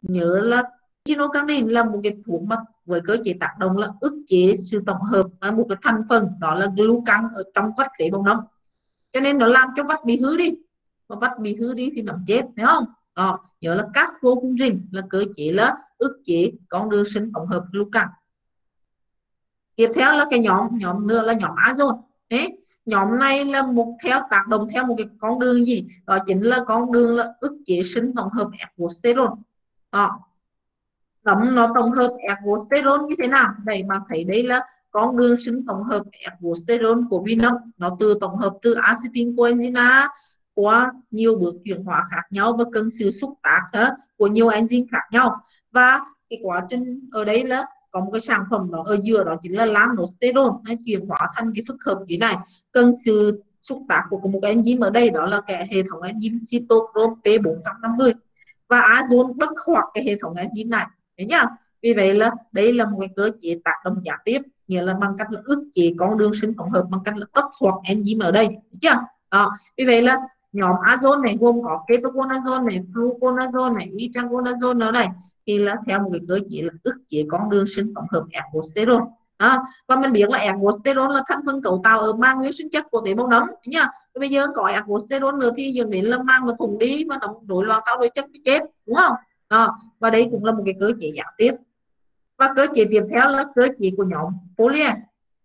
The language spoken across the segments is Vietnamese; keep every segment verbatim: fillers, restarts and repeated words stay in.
nhớ là echinocandin là một cái thuốc mà với cơ chế tác động là ức chế sự tổng hợp à, một cái thành phần đó là glucan ở trong vách tế bào nấm, cho nên nó làm cho vách bị hư đi, và vách bị hư đi thì nấm chết, thấy không? Đó, nhớ là caspofungin là cơ chế là ức chế con đường sinh tổng hợp glucan. Tiếp theo là cái nhóm nhóm nữa là nhóm azon. Đấy, nhóm này là một theo tác động theo một cái con đường gì đó, chính là con đường là ức chế sinh tổng hợp ergosterol. Đó, nấm nó tổng hợp ergosterol như thế nào? Đây bạn thấy đây là con đường sinh tổng hợp ergosterol của vi nấm, nó từ tổng hợp từ acetyl coenzyme A qua nhiều bước chuyển hóa khác nhau và cần sự xúc tác uh, của nhiều enzyme khác nhau. Và cái quá trình ở đây là có một cái sản phẩm đó ở giữa, đó chính là lanosterol, nó chuyển hóa thành cái phức hợp như này, cần sự xúc tác của một cái enzyme ở đây, đó là cái hệ thống enzyme cytochrome P bốn trăm năm mươi, và azon bất hoạt cái hệ thống enzyme này. Đấy nhá. Vì vậy là đây là một cái cơ chế tác động gián tiếp, nghĩa là bằng cách là ức chế con đường sinh tổng hợp bằng cách là bất hoạt enzyme ở đây. Được chưa? Đó. Vì vậy là nhóm azon này gồm có ketoconazole này, fluconazole này, itraconazole nữa này, thì là theo một cái cơ chế là ức chế con đường sinh tổng hợp ergosterol. Đó. Và mình biết là ergosterol là thành phần cấu tạo ở màng nguyên sinh chất của tế bào nấm nhá. Bây giờ có ergosterol nữa thì dẫn đến là màng nó thủng đi và nó rối loạn trao đổi chất chết, đúng không? Đó. Và đây cũng là một cái cơ chế gián tiếp. Và cơ chế tiếp theo là cơ chế của nhóm polyen.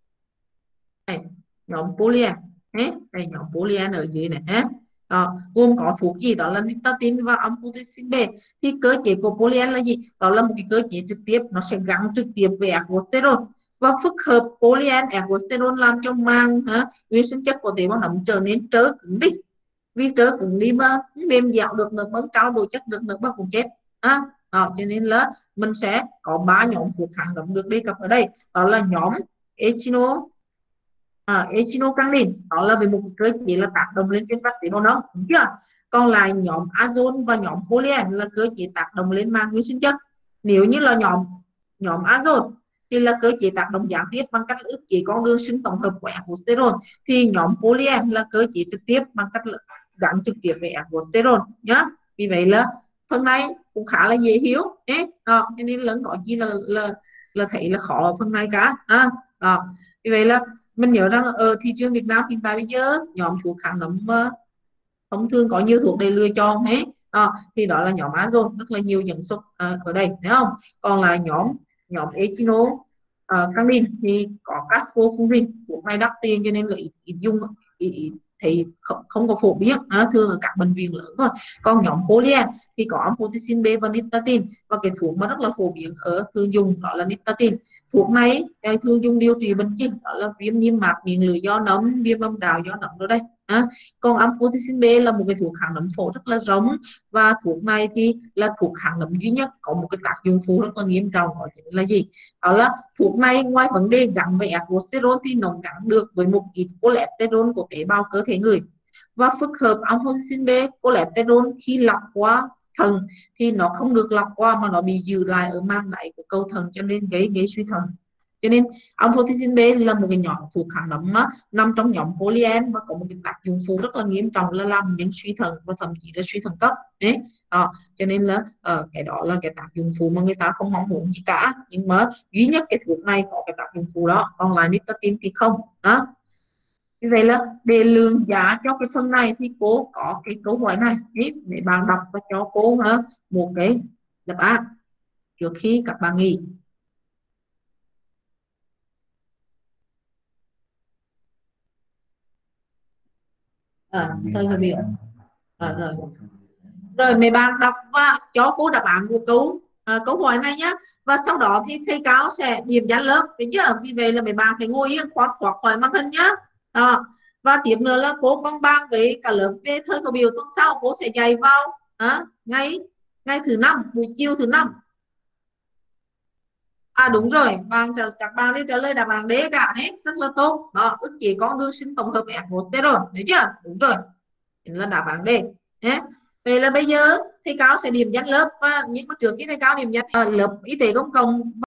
Đây, nhóm polyen. Đây, nhóm polyen ở dưới này. Đó, gồm có thuốc gì đó là nystatin và amphotericin B. Thì cơ chế của polyen là gì? Đó là một cái cơ chế trực tiếp, nó sẽ gắn trực tiếp với ergosterol, và phức hợp polyen ergosterol làm cho màng nguyên sinh chất của tế bào nấm trở nên trớ cứng đi. Vì trớ cứng đi mà mềm dẻo được nữa, bớt trao đổi chất được nữa, bớt cũng chết. À, đó, cho nên là mình sẽ có ba nhóm thuốc kháng nấm được đề cập ở đây, đó là nhóm echino à, echinocandin, đó là về một cơ chế là tác động lên trên vách tế bào nấm, đúng chưa? Còn lại nhóm azon và nhóm polyen là cơ chế tác động lên màng nguyên sinh chất. Nếu như là nhóm nhóm azon thì là cơ chế tác động gián tiếp bằng cách ức chế con đường sinh tổng hợp của ergosterol, thì nhóm polyen là cơ chế trực tiếp bằng cách gắn trực tiếp với ergosterol nhá. Vì vậy là phần này cũng khá là dễ hiểu đấy, đó, cho nên lớn có chi là là là thấy là khó ở phần này cả. À, đó. Vì vậy là mình nhớ rằng ở thị trường Việt Nam hiện tại bây giờ nhóm thuốc kháng nấm uh, thông thường có nhiều thuốc để lựa chọn hết. À, thì đó là nhóm azon, rất là nhiều dẫn xuất uh, ở đây, thấy không? Còn là nhóm nhóm echino uh, candin thì có caspofungin, thuốc này đắt tiền cho nên là ít, ít dùng, ít, ít, thì không, không có phổ biến, à, thường ở các bệnh viện lớn thôi. Còn nhóm polyen thì có amphotericin B và nystatin, và cái thuốc mà rất là phổ biến ở thường dùng đó là nystatin. Thuốc này thường dùng điều trị bệnh gì, đó là viêm niêm mạc miệng lưỡi do nấm, viêm âm đạo do nấm rồi đây. À, còn amphotericin B là một cái thuốc kháng nấm phổ rất là rộng, và thuốc này thì là thuốc kháng nấm duy nhất có một cái tác dụng phụ rất là nghiêm trọng, đó chính là gì? Đó là thuốc này ngoài vấn đề gắn với ergosterol thì nó gắn được với một ít cholesterol của tế bào cơ thể người, và phức hợp amphotericin B cholesterol khi lọc qua thận thì nó không được lọc qua mà nó bị giữ lại ở màng đáy của cầu thận, cho nên gây gây suy thận. Cho nên amphotericin B là một cái nhóm thuốc kháng nấm nằm trong nhóm polyen và có một cái tác dụng phụ rất là nghiêm trọng là làm những suy thận và thậm chí là suy thận cấp đấy. Đó, cho nên là uh, cái đó là cái tác dụng phụ mà người ta không mong muốn gì cả, nhưng mà duy nhất cái thuốc này có cái tác dụng phụ đó, còn lại nystatin thì không. Đó, như vậy là để lượng giá cho cái phần này thì cô có cái câu hỏi này để bạn đọc và cho cô hả, một cái đáp án trước khi các bạn nghỉ. À, thời người biểu à, rồi rồi mấy bạn đọc và cho cô đáp án của câu à, câu hỏi này nhá, và sau đó thì thầy giáo sẽ điểm danh lớp, thấy chưa? Vì vậy là mấy bạn phải ngồi yên khoát thoát khỏi màn hình nhá. À, và tiếp nữa là cô con bàn với cả lớp về thời khẩu biểu tuần sau cô sẽ dạy vào à, ngày ngày thứ năm, buổi chiều thứ năm. À đúng rồi, bạn các bạn đi trả lời đáp án D cả hết, rất là tốt. Đó, ức chế con đường sinh tổng hợp ergosterol, thấy chưa? Đúng rồi, là đáp án D nhé. Vậy là bây giờ thầy cao sẽ điểm danh lớp, và nhưng mà trước khi thầy cao điểm danh uh, lớp y tế công cộng